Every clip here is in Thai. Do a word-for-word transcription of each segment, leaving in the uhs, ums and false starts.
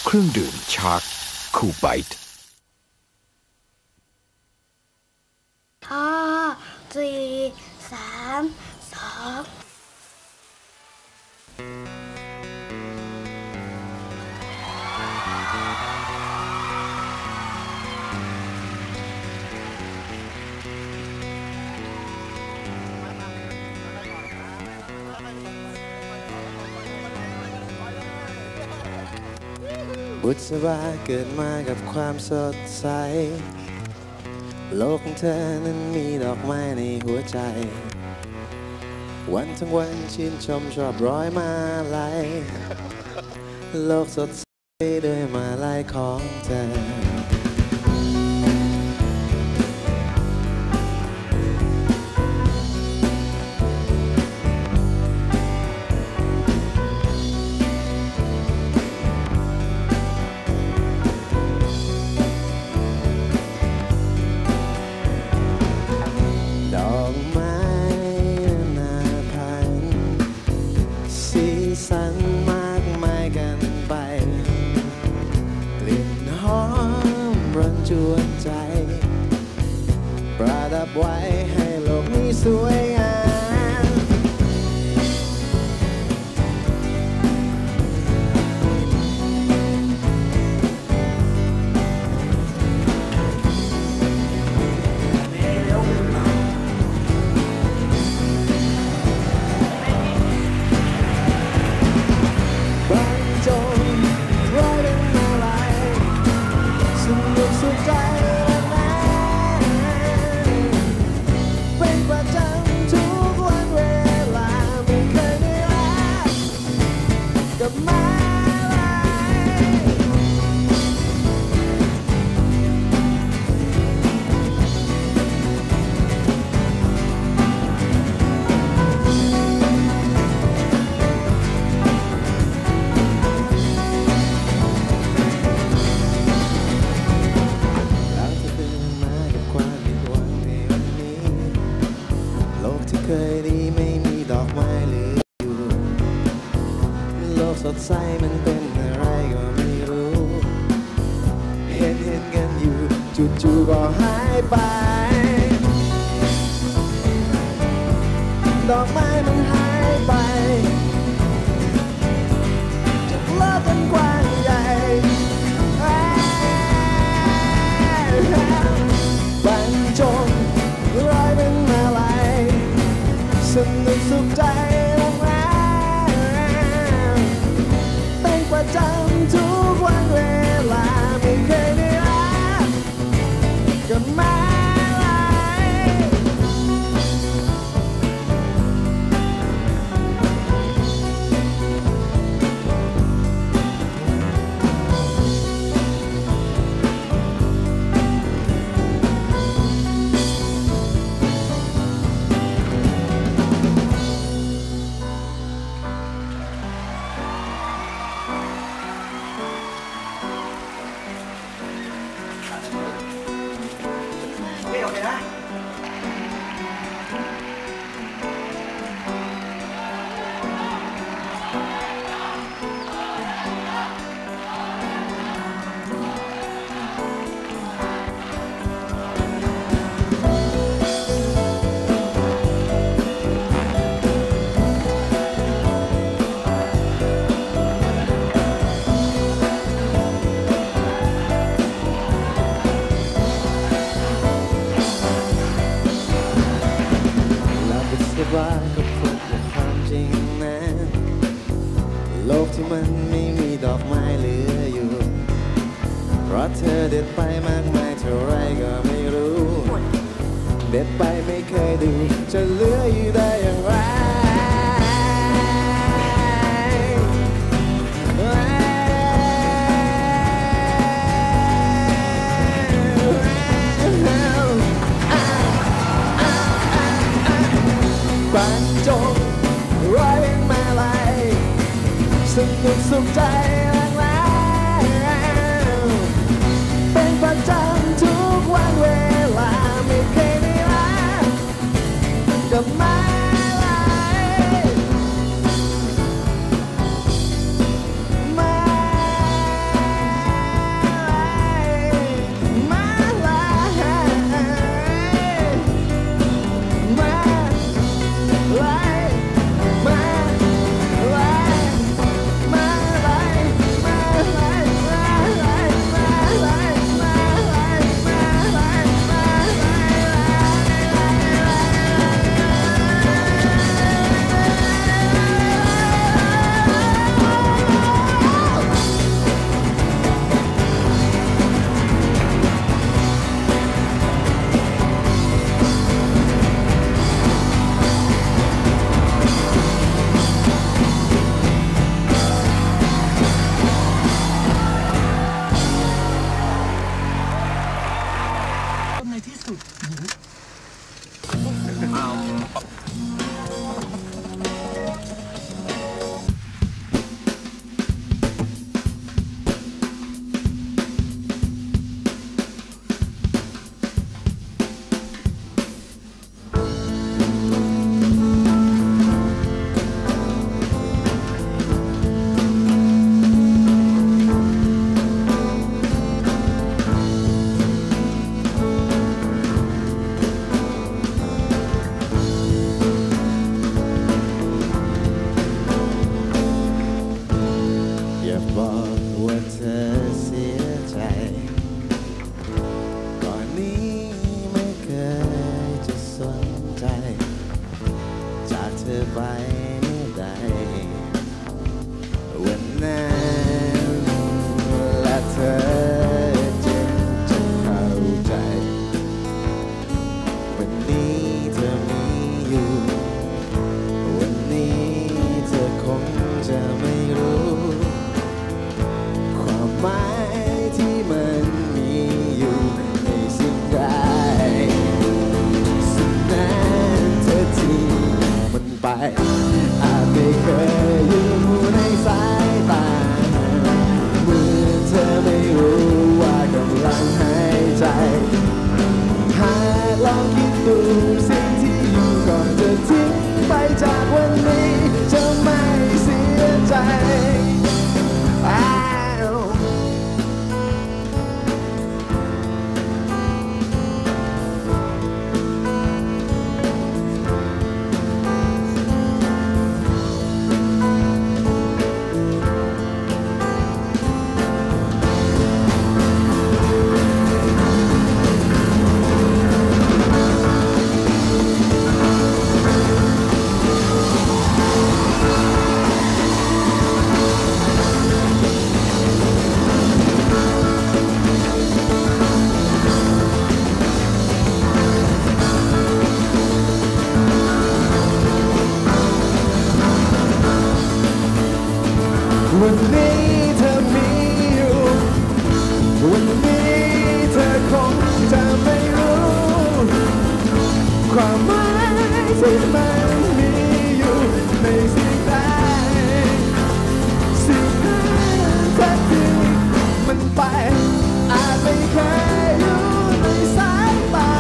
เครื่องดื่มชาร์กคูลไบต์ห้าสี่สามสองบุษบาเกิดมากับความสดใสโลกของเธอนั้นมีดอกไม้ในหัวใจวันทั้งวันชื่นชมชอบร้อยมาลัยโลกสดใสด้วยมาลัยของเธอสันมากมายกันไปกลิ่นหอมรันจวนใจประดับไว้ให้โลกนี้สวยงามเคยดีไม่มีดอกไม้เหลืออยู่โลกสดใสมันเป็นอะไรก็ไม่รู้เห็นเห็นกันอยู่จู่ๆก็หายไปดอกไม้มันหายไปจากโลกอันกว้างใหญ่บรรจงร้อยเป็นมาลัยสนุกสุขใจลงแล้วเป็นประจำทุกวันเวลาไม่เคยได้รับกับมาไม่โอเคนะว่าก็พบกับความจริงนะโลกที่มันไม่มีดอกไม้เหลืออยู่เพราะเธอเด็ดไปมากมายเท่าไรก็ไม่รู้เด็ดไปไม่เคยดูจะเหลืออยู่ได้อย่างไรบรรจงร้อยมาลัยสนุกสุขใจแล้วเป็นประจำทุกวันเวลาไม่เคยได้รับกับมาลัยมาธอไปไม่ได้วันนั้นและเธอจะจะเข้าใจวันนี้เธอมีอยู่วันนี้เธอคงจะไม่รู้ความหมายที่มันมีอยู่ในสิ่งใดสิ่งนั้นเธอที่มันไปอาจไม่เคยอยู่ในสายตาเมื่อเธอไม่รู้ว่ากำลังหายใจหากลองคิดดูสิ่งที่อยู่ก่อนจะทิ้งไปจากวันนี้จะไม่เสียใจวันนี้เธอมีอยู่วันนี้เธอคงจะไม่รู้ความหมายที่มันมีอยู่ในสิ่งใดสิ่งนั้นแท้จริงมันไปอาจไม่เคยอยู่ในสายตา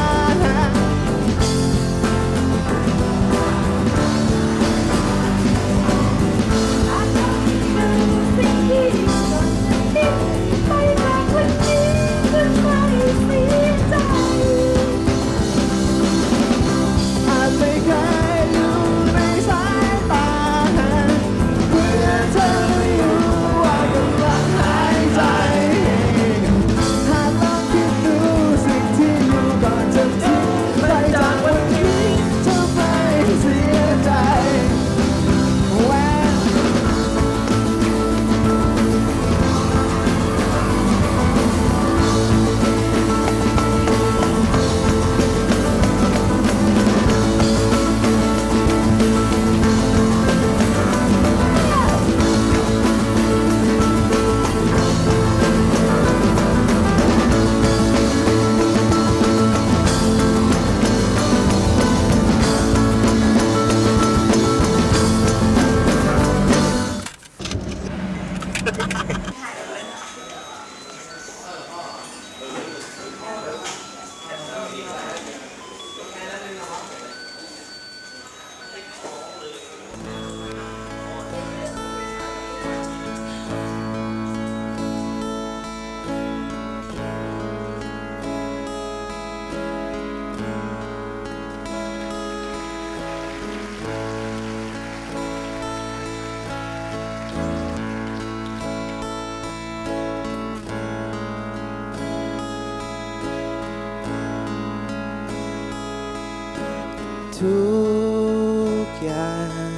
ทุกอย่าง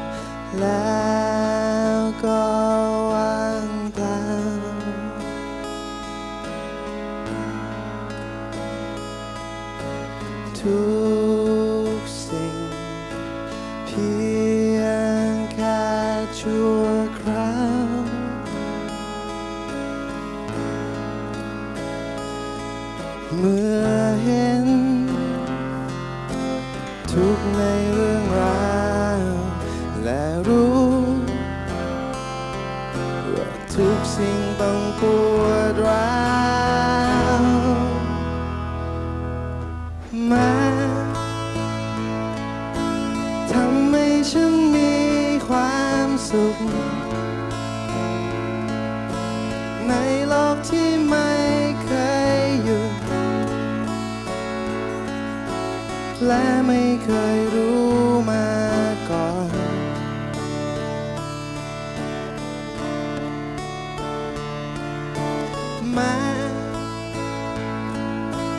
แล้วก็ว่างเปล่าทุกสิ่งเพียงแค่ชั่วคราวเมื่อเห็นทุกในเรื่องราวและรู้ว่าทุกสิ่งต้องปวดร้าวมาทำให้ฉันมีความสุขในโลกที่ไม่เคยหยุดและไม่เคยรู้มาก่อนมา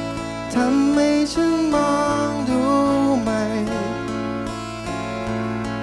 ทำให้ฉันมองดูใหม่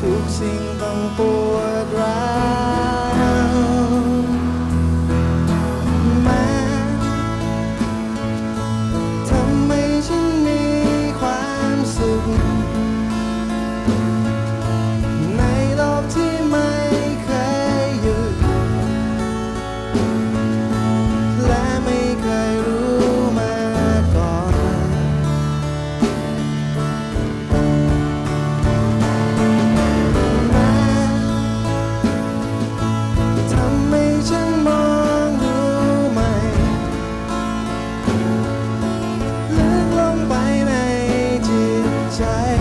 ทุกสิ่งต้องปวดร้าวแม้ทำไมฉันมีความสุขในโลกที่ไม่เคยหยุดและไม่เคยรู้มาก่อนแม้ทำให้ฉันมองรู้ไหมลึกลงไปในจิตใจ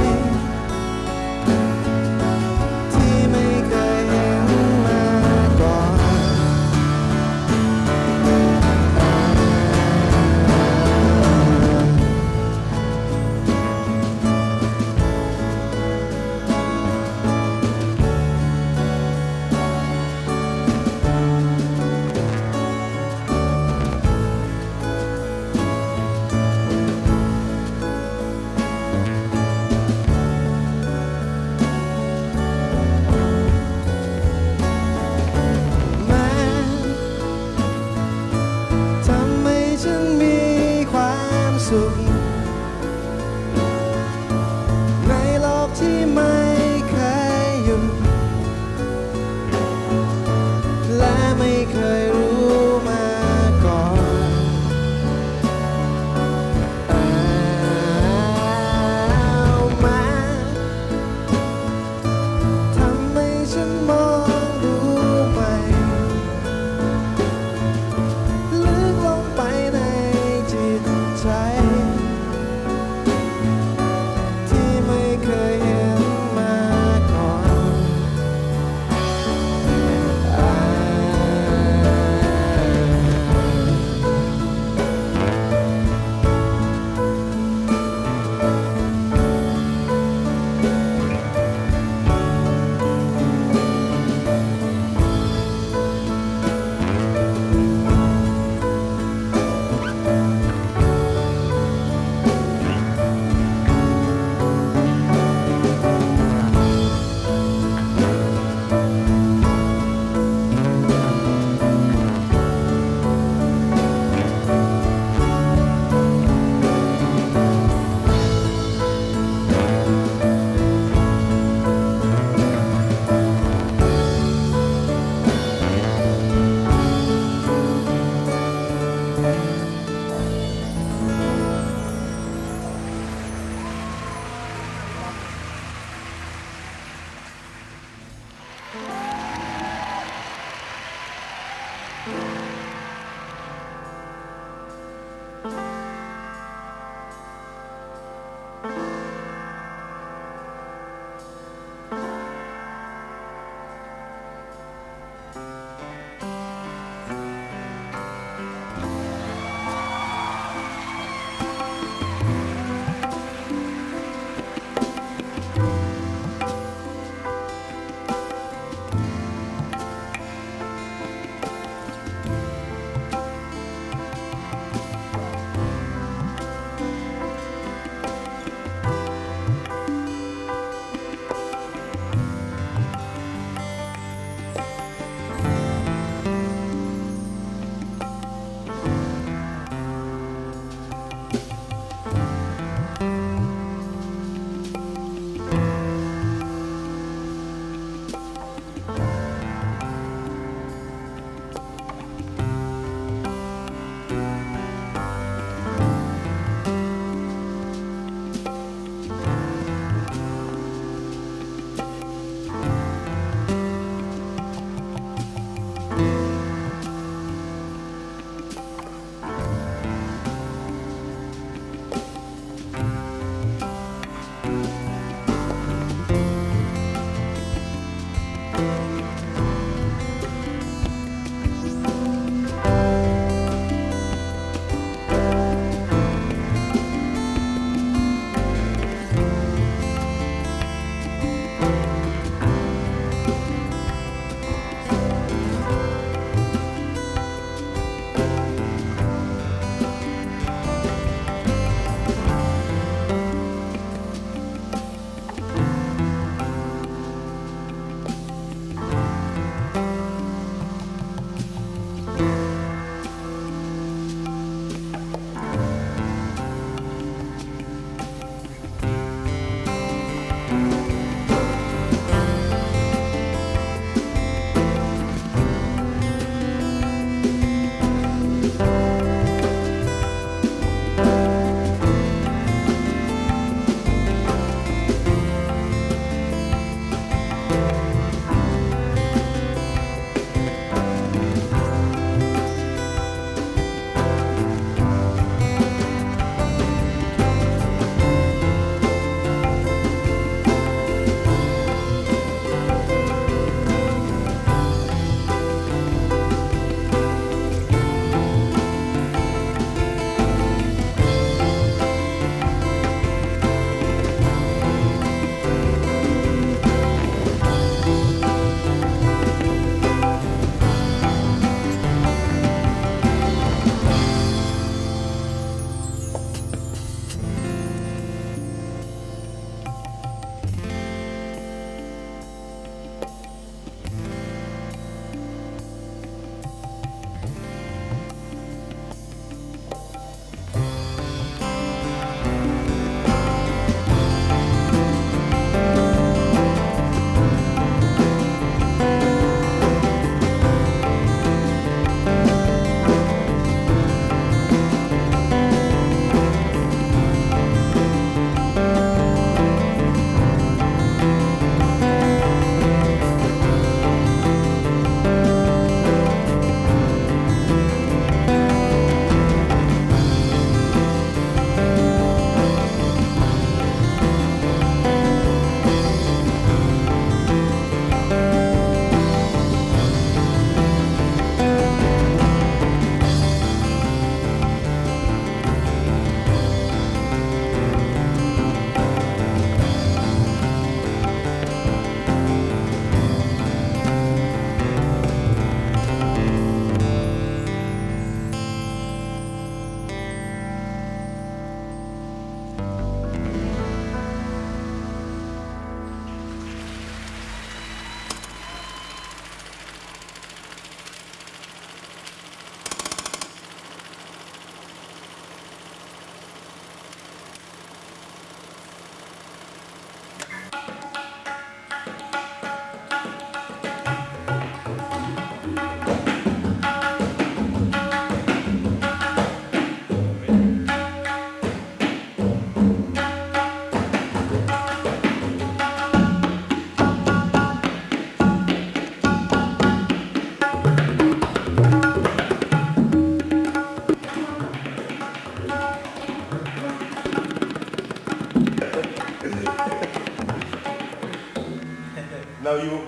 Love you.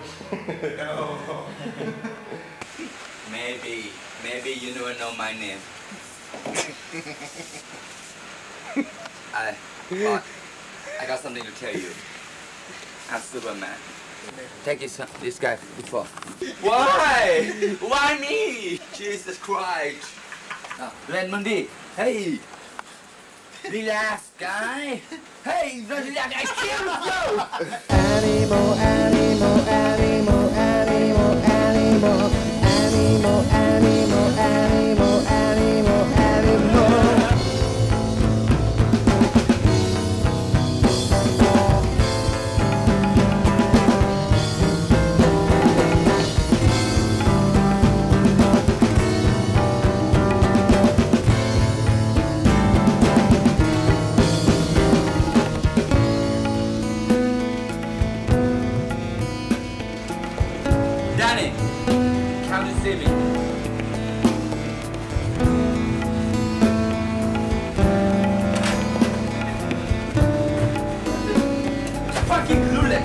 Maybe, maybe you never know my name. I, but I got something to tell you. I'm Superman. Take this, this guy before. Why? Why me? Jesus Christ. Uh, Len Mundi. Hey. Relax, guy. Hey, relax. I kill you. Animal, animal, animal, animal, animal, animal, animal, animal, animal, animal. Danny, come to see me. Fucking clueless.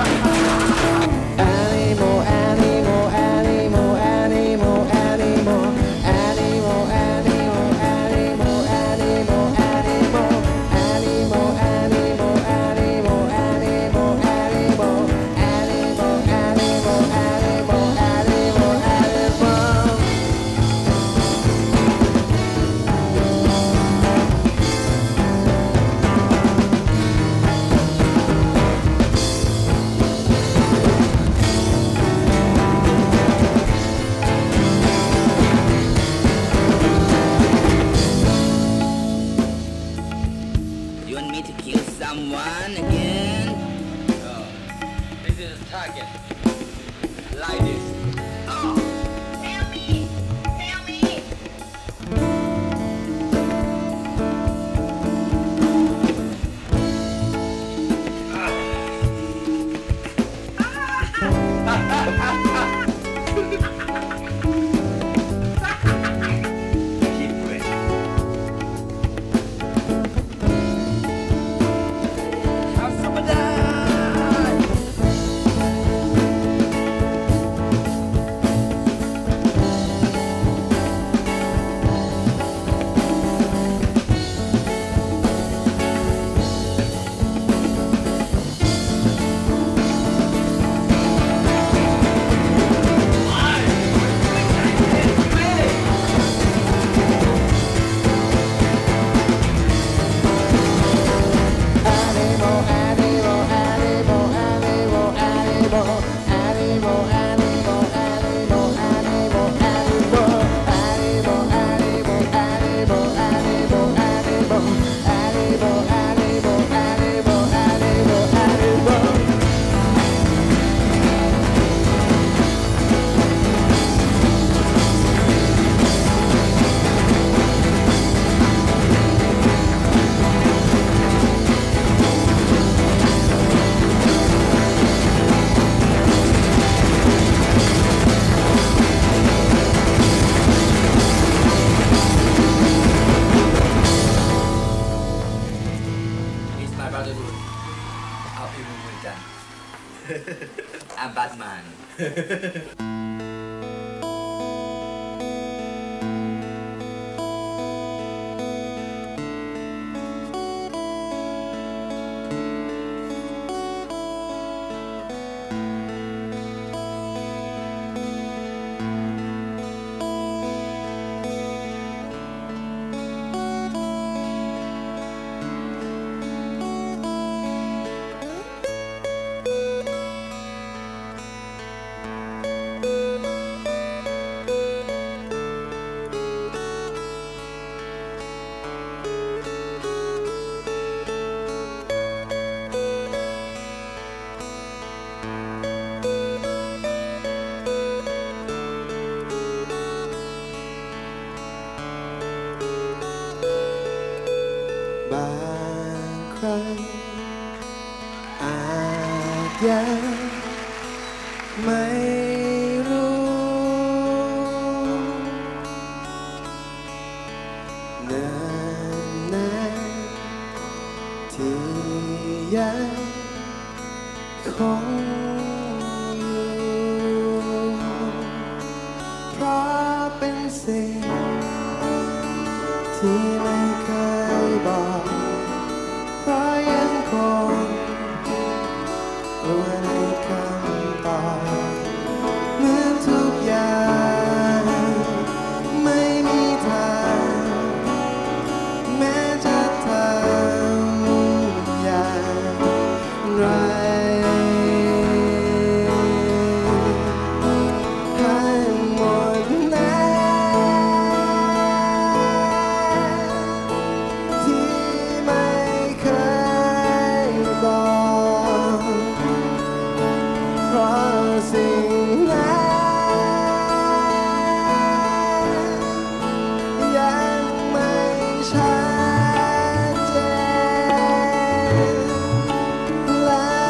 Animal, animal, animal, animal, animal, animal, animal, animal, animal, animal, animal, animal, animal, animal, animal, animal, animal, animal, animal, animal. You want me to kill someone again? No. This is a target. Like this. Oh. Tell me, tell me. Keep it. Have some of that. Animal, animal, animal, animal, animal, animal, animal, animal, animal, animal, animal, animal, animal, animal, animal, animal, animal, animal, animal, animal. It's my brotherhood. I'll be with them. I'm Batman. สิ่งที่ไม่เคยบอกเพราะยังคงกลัวในคำตอบเหมือนทุกอย่างไม่มีทางแม้จะทำอย่างไรทั้งหมดนั้นที่ไม่เคยบอกเพราะสิ่งนั้นยังไม่ชัดเจนและ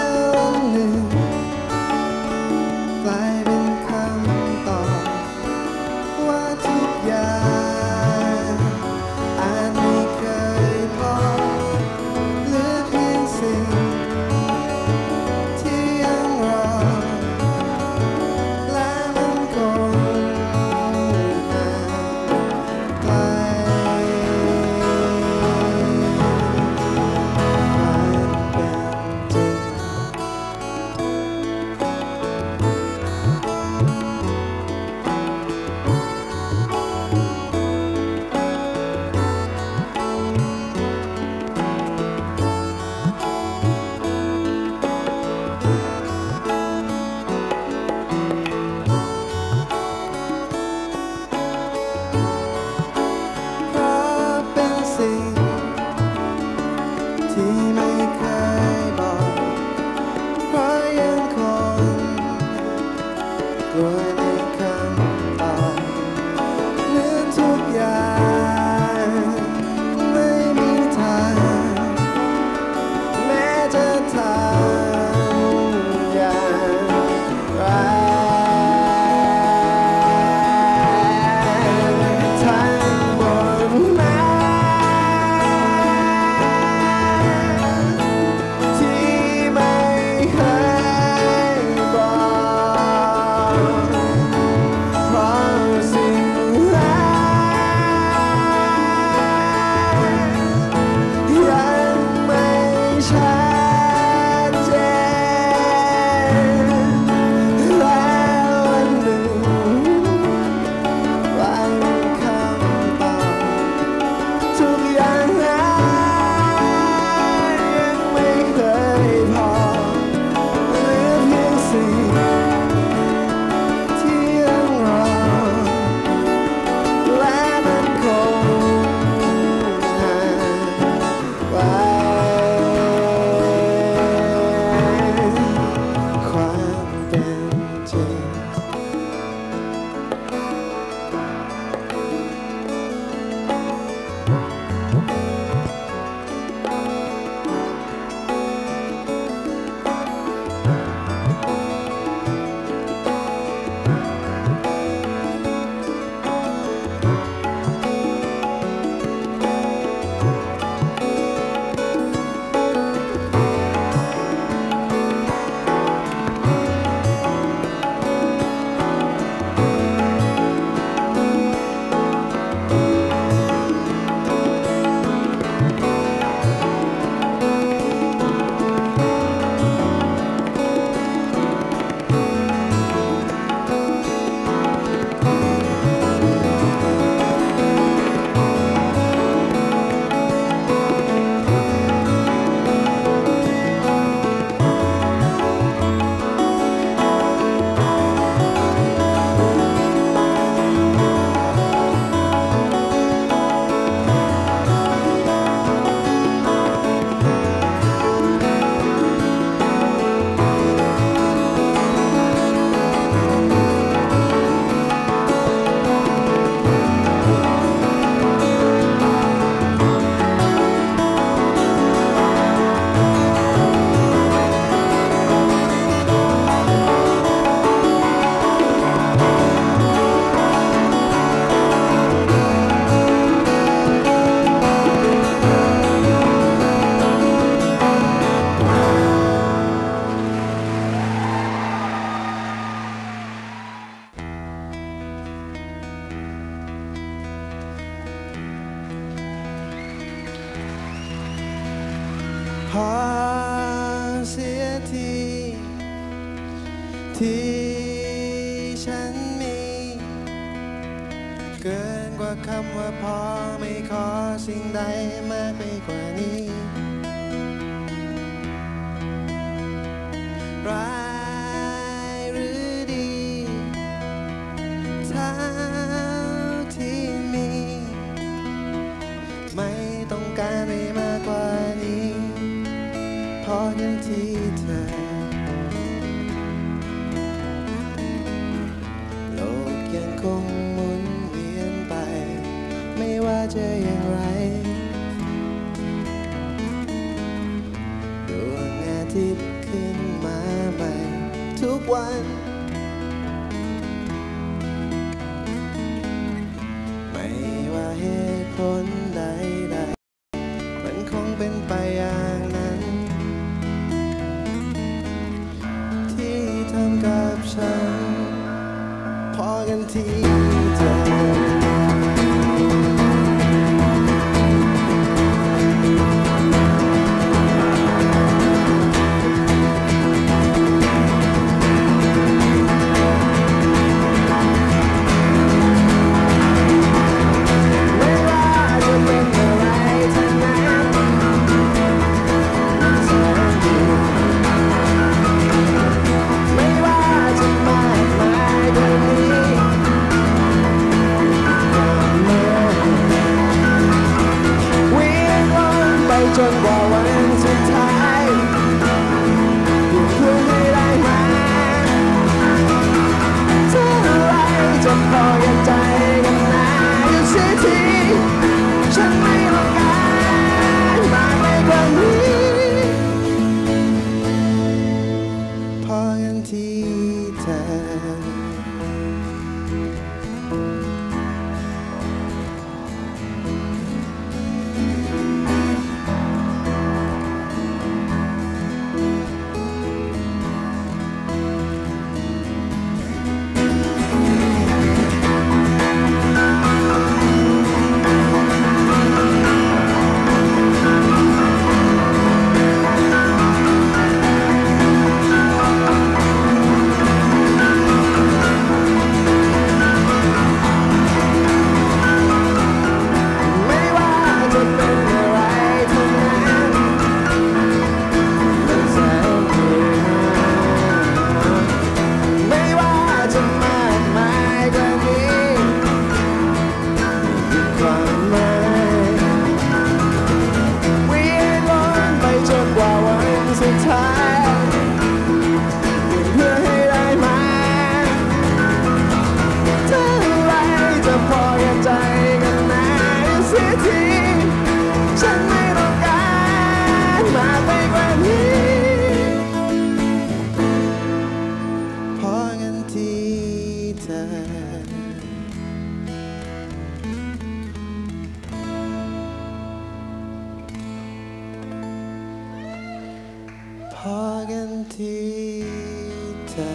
ทีที่ฉันมีเกินกว่าคำว่าพอไม่ขอสิ่งใดมากไปกว่านี้ร้ายหรือดีเท่าที่มีไม่ต้องการไปมากกว่านี้พอกันที่เธอโลกยังคงหมุนเวียนไปไม่ว่าจะอย่างไรดวงอาทิตย์ขึ้นมาใหม่ทุกวันไม่ว่าเหตุผลใดๆมันคงเป็นไปอย่างนั้นที่ทำกับฉันพอกันที่เธอจนกว่าวันสุดท้ายเพื่อให้ได้มาเท่าไรจะพอกันใจกันนาอยู่เสียทีฉันไม่ต้องการมากไปกว่านี้พอกันที่เธอสุดท้ายเพื่อให้ได้มาเท่าไรจะพอกันใจกันนาเสียทีฉันไม่ต้องการมากไปกว่านี้พอกันที่เธอพอกันที่เธอ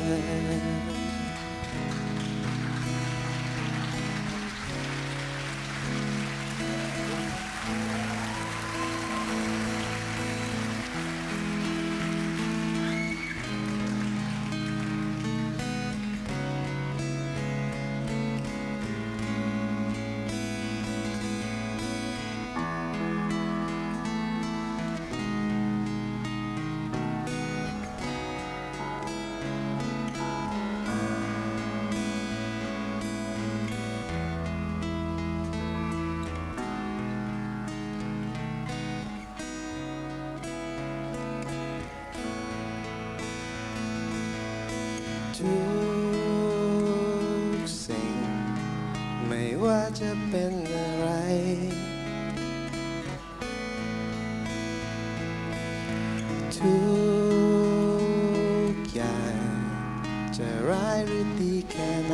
ทุกสิ่งไม่ว่าจะเป็นอะไรทุกอย่างจะร้ายหรือดีแค่ไหน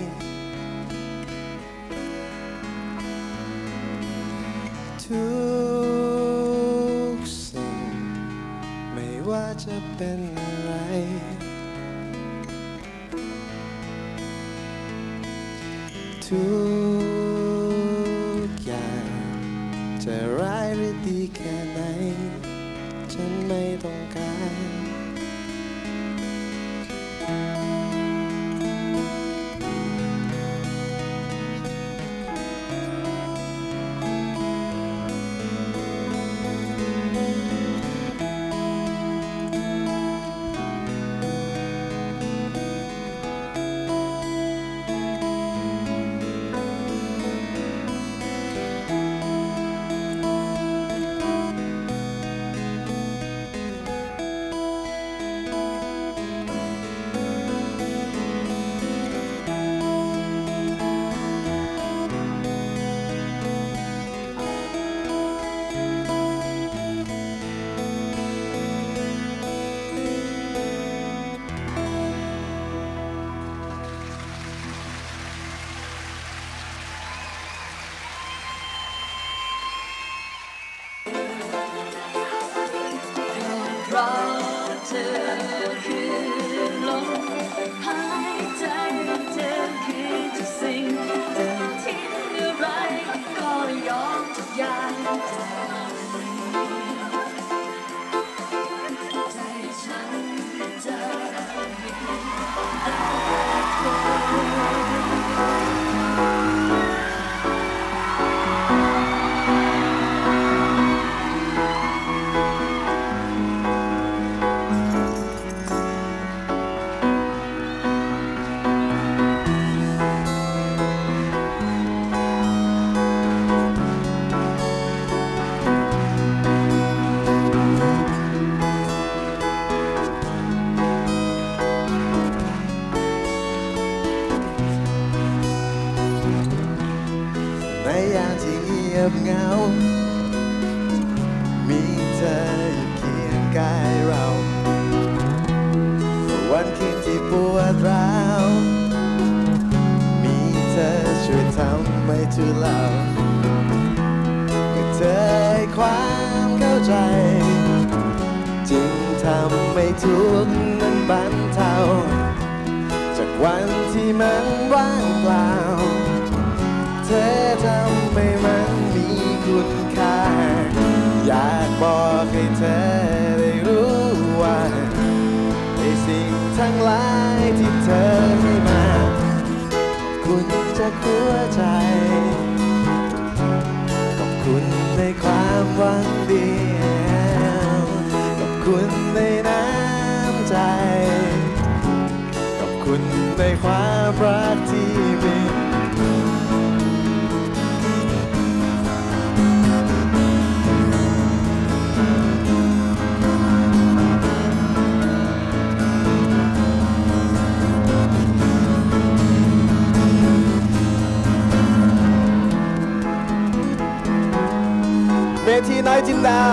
ทุกสิ่งไม่ว่าจะเป็นอะไรทุกอย่างจะร้ายหรือดีแค่ไหนฉันไม่ต้องการคือลมหายใจเธอคือทุกสิ่งเธอทิ้งอะไรก็ยอมทุกอย่างใจฉันจะมีในยามที่เงียบเหงามีเธออยู่เคียงกายเราวันคืนที่ปวดร้าวมีเธอช่วยทำให้ทุเลาเมื่อเธอให้ความเข้าใจจึงทำให้ทุกข์นั้นบรรเทาจากวันที่มันว่างเปล่าเธอทำให้มันมีคุณค่าอยากบอกให้เธอได้รู้ว่าในสิ่งทั้งหลายที่เธอให้มาคุณจากหัวใจขอบคุณในความหวังดีขอบคุณในน้ำใจขอบคุณในความรักที่มีเวทีน้อยจินดา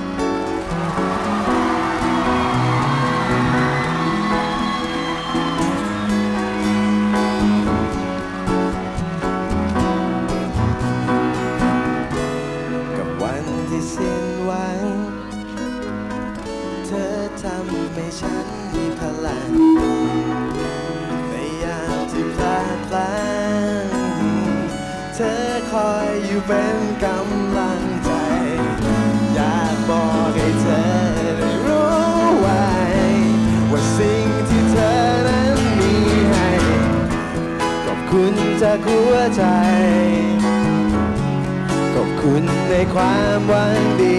กับวันที่สิ้นหวังเธอทำให้ฉันมีพลังในยามที่พลาดพลั้งเธอคอยอยู่เป็นกำลังใจอยากบอกให้เธอได้รู้ไว้ว่าสิ่งที่เธอนั้นมีให้ขอบคุณจากหัวใจขอบคุณในความหวังดี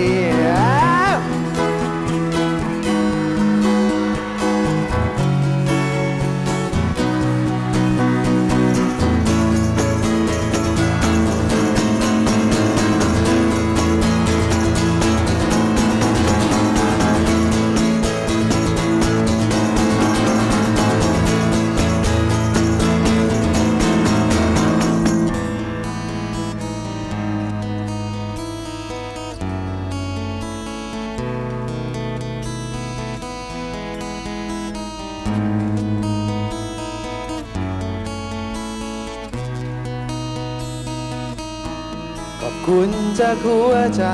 ขอบคุณจากหัวใจ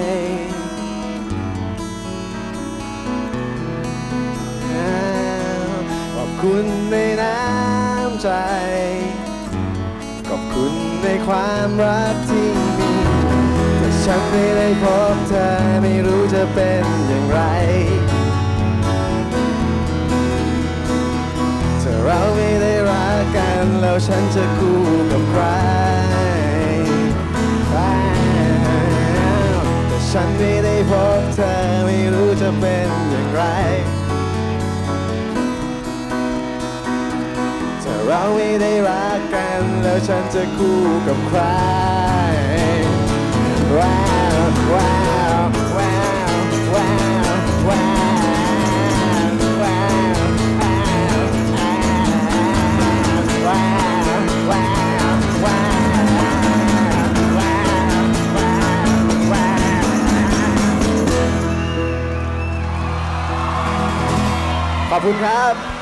ขอบคุณในน้ำใจขอบคุณในความรักที่มีถ้าฉันไม่ได้พบเธอไม่รู้จะเป็นอย่างไรถ้าเราไม่ได้รักกันแล้วฉันจะคู่กับใครแต่ฉันไม่ได้พบเธอไม่รู้จะเป็นอย่างไรถ้าเราไม่ได้รักกันแล้วฉันจะคู่กับใครว้าวว้าวว้าวว้าวว้าวว้าวว้าวว้าวว้าวขอบคุณครับ